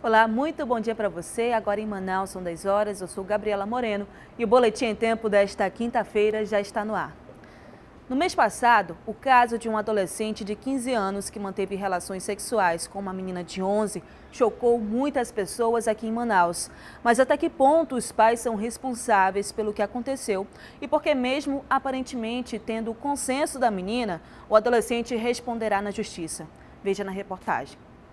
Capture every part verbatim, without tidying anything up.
Olá, muito bom dia para você. Agora em Manaus são dez horas, eu sou Gabriela Moreno e o Boletim em Tempo desta quinta-feira já está no ar. No mês passado, o caso de um adolescente de quinze anos que manteve relações sexuais com uma menina de onze chocou muitas pessoas aqui em Manaus. Mas até que ponto os pais são responsáveis pelo que aconteceu e porque mesmo aparentemente tendo o consenso da menina, o adolescente responderá na justiça. Veja na reportagem.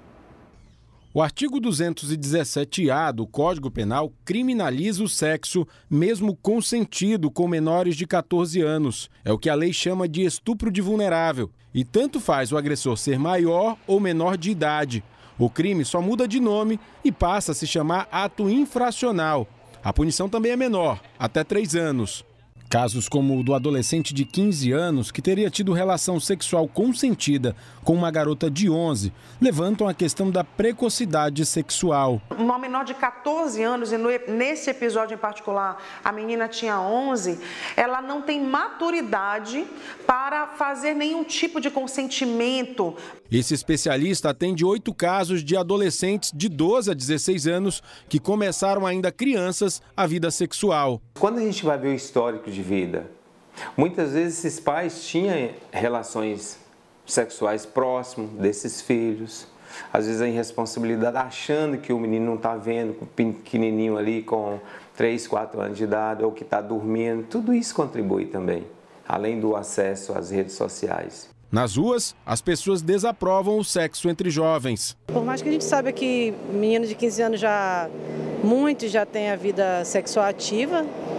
O artigo duzentos e dezessete A do Código Penal criminaliza o sexo, mesmo consentido, com menores de quatorze anos. É o que a lei chama de estupro de vulnerável. E tanto faz o agressor ser maior ou menor de idade. O crime só muda de nome e passa a se chamar ato infracional. A punição também é menor, até três anos. Casos como o do adolescente de quinze anos, que teria tido relação sexual consentida com uma garota de onze, levantam a questão da precocidade sexual. Uma menor de quatorze anos, e nesse episódio em particular a menina tinha onze, ela não tem maturidade para fazer nenhum tipo de consentimento. Esse especialista atende oito casos de adolescentes de doze a dezesseis anos que começaram ainda crianças a vida sexual. Quando a gente vai ver o histórico de vida, muitas vezes esses pais tinham relações sexuais próximos desses filhos, às vezes a irresponsabilidade, achando que o menino não está vendo, o pequenininho ali com três, quatro anos de idade, ou que está dormindo, tudo isso contribui também, além do acesso às redes sociais. Nas ruas, as pessoas desaprovam o sexo entre jovens. Por mais que a gente saiba que menino de quinze anos já, muitos já têm a vida sexual ativa,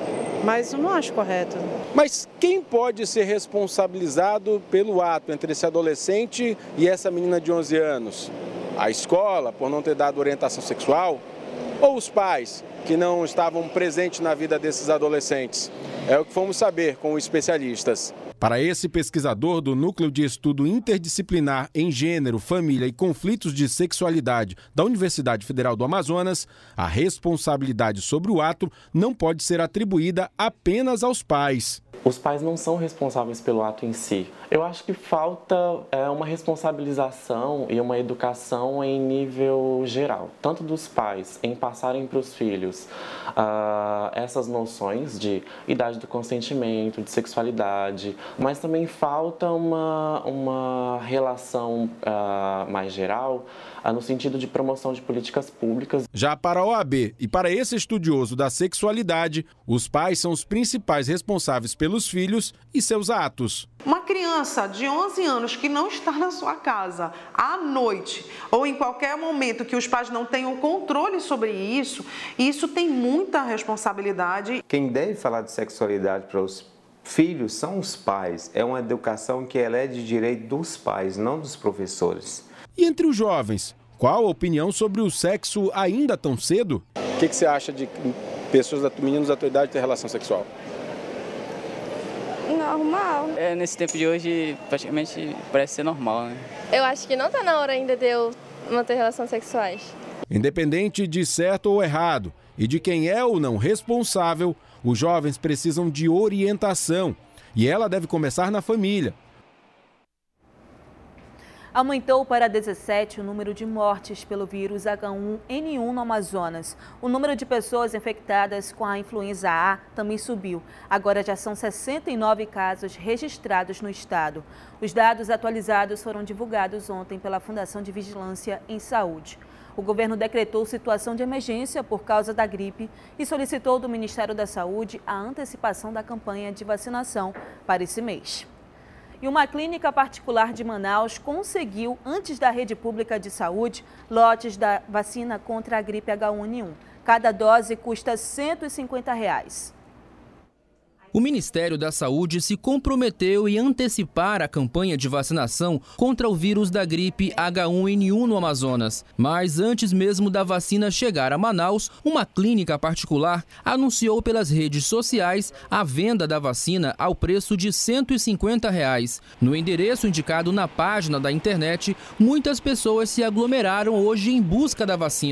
mas eu não acho correto. Mas quem pode ser responsabilizado pelo ato entre esse adolescente e essa menina de onze anos? A escola, por não ter dado orientação sexual? Ou os pais, que não estavam presentes na vida desses adolescentes? É o que fomos saber com os especialistas. Para esse pesquisador do Núcleo de Estudo Interdisciplinar em Gênero, Família e Conflitos de Sexualidade da Universidade Federal do Amazonas, a responsabilidade sobre o ato não pode ser atribuída apenas aos pais. Os pais não são responsáveis pelo ato em si. Eu acho que falta é, uma responsabilização e uma educação em nível geral, tanto dos pais em passarem para os filhos uh, essas noções de idade do consentimento, de sexualidade, mas também falta uma, uma relação uh, mais geral uh, no sentido de promoção de políticas públicas. Já para a O A B e para esse estudioso da sexualidade, os pais são os principais responsáveis pelos filhos e seus atos. Uma criança de onze anos que não está na sua casa à noite ou em qualquer momento que os pais não tenham controle sobre isso, isso tem muita responsabilidade. Quem deve falar de sexualidade para os filhos são os pais. É uma educação que ela é de direito dos pais, não dos professores. E entre os jovens, qual a opinião sobre o sexo ainda tão cedo? O que, que você acha de pessoas, meninos da tua idade ter relação sexual? Normal. É, nesse tempo de hoje, praticamente parece ser normal, né? Eu acho que não tá na hora ainda de eu manter relações sexuais. Independente de certo ou errado e de quem é ou não responsável, os jovens precisam de orientação e ela deve começar na família. Aumentou para dezessete o número de mortes pelo vírus H um N um no Amazonas. O número de pessoas infectadas com a influenza A também subiu. Agora já são sessenta e nove casos registrados no estado. Os dados atualizados foram divulgados ontem pela Fundação de Vigilância em Saúde. O governo decretou situação de emergência por causa da gripe e solicitou do Ministério da Saúde a antecipação da campanha de vacinação para esse mês. E uma clínica particular de Manaus conseguiu, antes da rede pública de saúde, lotes da vacina contra a gripe H um N um. Cada dose custa cento e cinquenta reais. O Ministério da Saúde se comprometeu em antecipar a campanha de vacinação contra o vírus da gripe H um N um no Amazonas. Mas antes mesmo da vacina chegar a Manaus, uma clínica particular anunciou pelas redes sociais a venda da vacina ao preço de cento e cinquenta reais. No endereço indicado na página da internet, muitas pessoas se aglomeraram hoje em busca da vacina.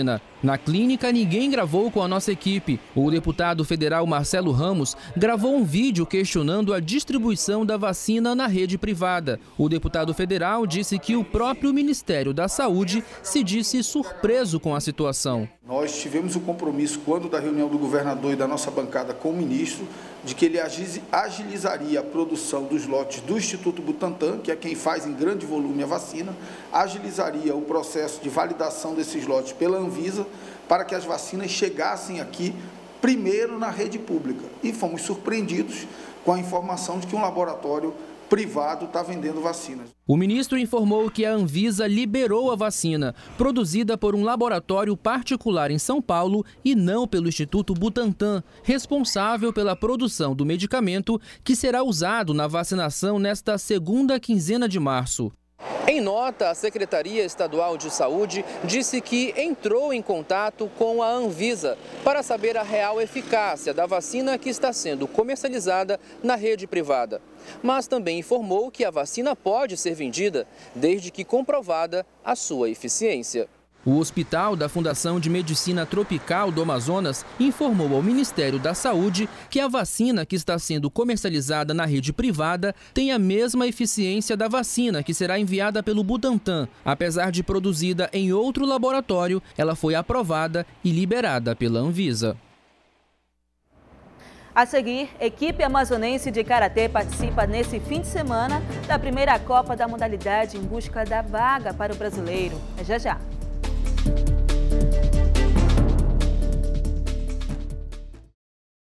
Na clínica, ninguém gravou com a nossa equipe. O deputado federal Marcelo Ramos gravou um vídeo questionando a distribuição da vacina na rede privada. O deputado federal disse que o próprio Ministério da Saúde se disse surpreso com a situação. Nós tivemos o compromisso, quando da reunião do governador e da nossa bancada com o ministro, de que ele agilizaria a produção dos lotes do Instituto Butantan, que é quem faz em grande volume a vacina, agilizaria o processo de validação desses lotes pela Anvisa, para que as vacinas chegassem aqui primeiro na rede pública. E fomos surpreendidos com a informação de que um laboratório privado está vendendo vacinas. O ministro informou que a Anvisa liberou a vacina, produzida por um laboratório particular em São Paulo e não pelo Instituto Butantan, responsável pela produção do medicamento que será usado na vacinação nesta segunda quinzena de março. Em nota, a Secretaria Estadual de Saúde disse que entrou em contato com a Anvisa para saber a real eficácia da vacina que está sendo comercializada na rede privada. Mas também informou que a vacina pode ser vendida desde que comprovada a sua eficiência. O Hospital da Fundação de Medicina Tropical do Amazonas informou ao Ministério da Saúde que a vacina que está sendo comercializada na rede privada tem a mesma eficiência da vacina que será enviada pelo Butantan. Apesar de produzida em outro laboratório, ela foi aprovada e liberada pela Anvisa. A seguir, equipe amazonense de karatê participa nesse fim de semana da primeira Copa da modalidade em busca da vaga para o brasileiro. É já já.